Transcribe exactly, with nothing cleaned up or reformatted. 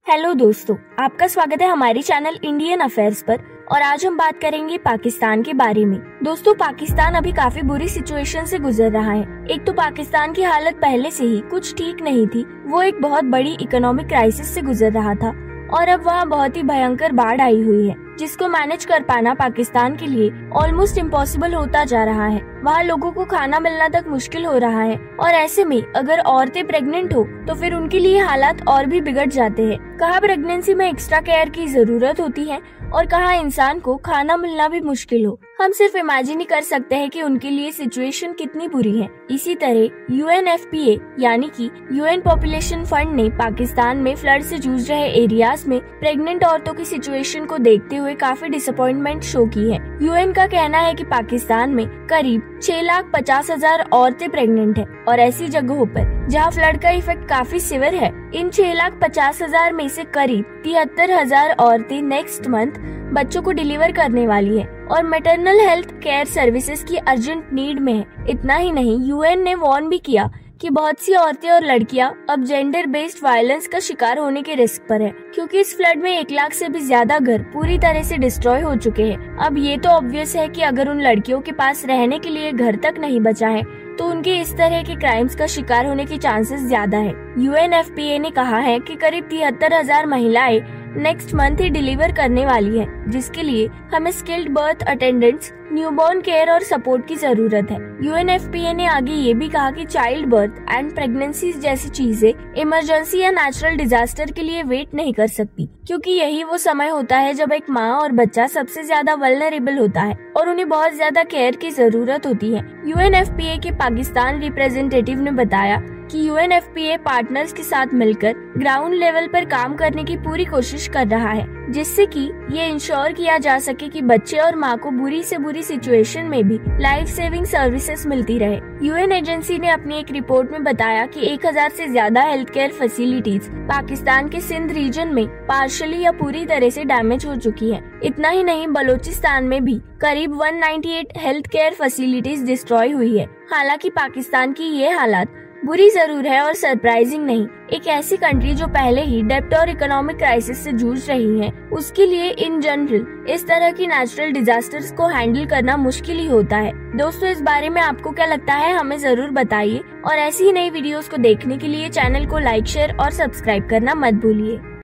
Hello दोस्तों, आपका स्वागत है हमारे चैनल इंडियन अफेयर्स पर। और आज हम बात करेंगे पाकिस्तान के बारे में। दोस्तों, पाकिस्तान अभी काफी बुरी सिचुएशन से गुजर रहा है। एक तो पाकिस्तान की हालत पहले से ही कुछ ठीक नहीं थी, वो एक बहुत बड़ी इकोनॉमिक क्राइसिस से गुजर रहा था और अब वहाँ बहुत ही भयंकर बाढ़ आई हुई है, जिसको मैनेज कर पाना पाकिस्तान के लिए ऑलमोस्ट इम्पॉसिबल होता जा रहा है। वहाँ लोगों को खाना मिलना तक मुश्किल हो रहा है और ऐसे में अगर औरतें प्रेग्नेंट हो तो फिर उनके लिए हालात और भी बिगड़ जाते हैं। कहाँ प्रेगनेंसी में एक्स्ट्रा केयर की जरूरत होती है और कहाँ इंसान को खाना मिलना भी मुश्किल हो। हम सिर्फ इमेजिन ही कर सकते हैं कि उनके लिए सिचुएशन कितनी बुरी है। इसी तरह U N F P A यानी कि यूएन पॉपुलेशन फंड ने पाकिस्तान में फ्लड से जूझ रहे एरियाज में प्रेग्नेंट औरतों की सिचुएशन को देखते हुए काफी डिसअपॉइंटमेंट शो की है। यूएन का कहना है कि पाकिस्तान में करीब छह लाख पचास हजार औरतें प्रेग्नेंट है और ऐसी जगहों पर जहाँ फ्लड का इफेक्ट काफी सिवियर है, इन छह लाख पचास हजार में से करीब तिहत्तर हजार औरतें नेक्स्ट मंथ बच्चों को डिलीवर करने वाली है और मैटरनल हेल्थ केयर सर्विसेज की अर्जेंट नीड में है। इतना ही नहीं, यूएन ने वार्न भी किया कि बहुत सी औरतें और लड़कियां अब जेंडर बेस्ड वायलेंस का शिकार होने के रिस्क पर है, क्योंकि इस फ्लड में एक लाख से भी ज्यादा घर पूरी तरह से डिस्ट्रॉय हो चुके हैं। अब ये तो ऑब्वियस है कि अगर उन लड़कियों के पास रहने के लिए घर तक नहीं बचा है तो उनके इस तरह के क्राइम्स का शिकार होने की चांसेस ज्यादा है। U N F P A ने कहा है कि करीब तिहत्तर हजार महिलाएं नेक्स्ट मंथ ही डिलीवर करने वाली है, जिसके लिए हमें skilled birth attendants, newborn care और सपोर्ट की जरूरत है। U N F P A ने आगे ये भी कहा कि चाइल्ड बर्थ एंड प्रेगनेंसी जैसी चीजें इमरजेंसी या नेचुरल डिजास्टर के लिए वेट नहीं कर सकती, क्योंकि यही वो समय होता है जब एक माँ और बच्चा सबसे ज्यादा वल्नरेबल होता है और उन्हें बहुत ज्यादा केयर की जरूरत होती है। U N F P A के पाकिस्तान रिप्रेजेंटेटिव ने बताया कि U N F P A partners के साथ मिलकर ग्राउंड लेवल पर काम करने की पूरी कोशिश कर रहा है, जिससे कि ये इंश्योर किया जा सके कि बच्चे और माँ को बुरी से बुरी सिचुएशन में भी लाइफ सेविंग सर्विसेज मिलती रहे। यूएन एजेंसी ने अपनी एक रिपोर्ट में बताया कि एक हजार से ज्यादा हेल्थ केयर फैसिलिटीज पाकिस्तान के सिंध रीजन में पार्शली या पूरी तरह से डैमेज हो चुकी है। इतना ही नहीं, बलोचिस्तान में भी करीब एक सौ अट्ठानवे हेल्थ केयर फैसिलिटीज डिस्ट्रॉय हुई है। हालांकि पाकिस्तान की ये हालात बुरी जरूर है और सरप्राइजिंग नहीं। एक ऐसी कंट्री जो पहले ही डेब्ट और इकोनॉमिक क्राइसिस से जूझ रही है, उसके लिए इन जनरल इस तरह की नेचुरल डिजास्टर्स को हैंडल करना मुश्किल ही होता है। दोस्तों, इस बारे में आपको क्या लगता है, हमें जरूर बताइए और ऐसी ही नई वीडियोस को देखने के लिए चैनल को लाइक, शेयर और सब्सक्राइब करना मत भूलिए।